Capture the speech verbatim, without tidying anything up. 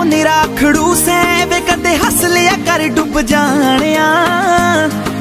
निराखड़ू से वे कदे हस लिया कर डुब जानिया।